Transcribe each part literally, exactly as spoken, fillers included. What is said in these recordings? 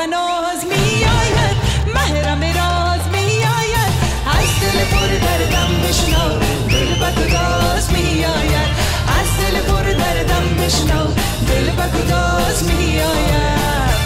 و ناز می آید، محرم راز می آید، از دل پر دردم بشنو دل بگداز می آید، از دل پر دردم بشنو دل بگداز می آید.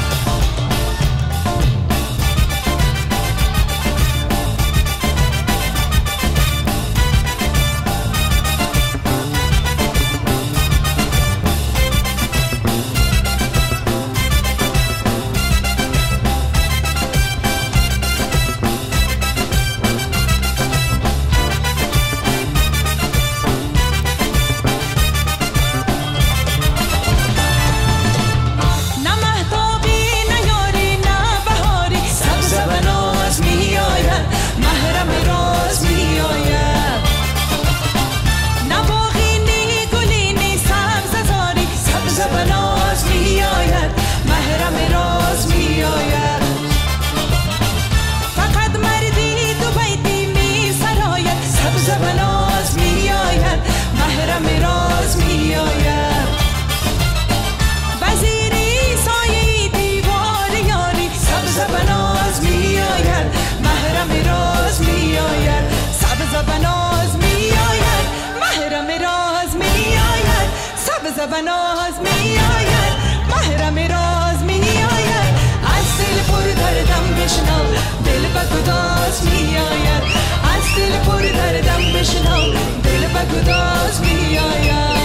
و ناز می آید، محرم راز می آید، از دل پر دردم بشنو دل بگداز می آید، از دل پر دردم بشنو دل بگداز می آید.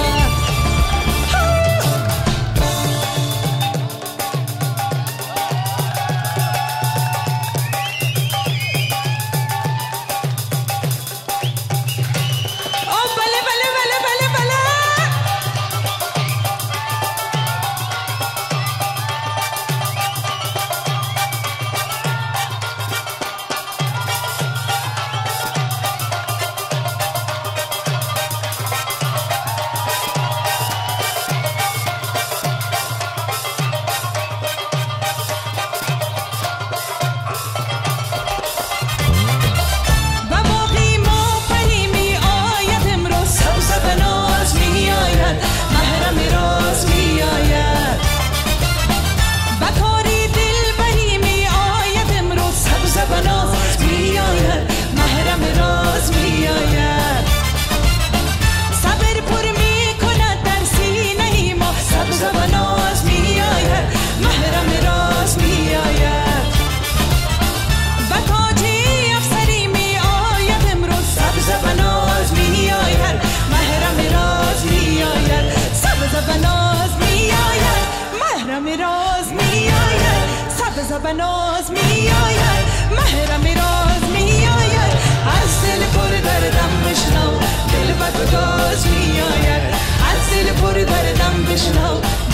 و ناز می آید، محرم راز می آید، از دل پر دردم بشنو دل بگداز می آید، از دل پر دردم بشنو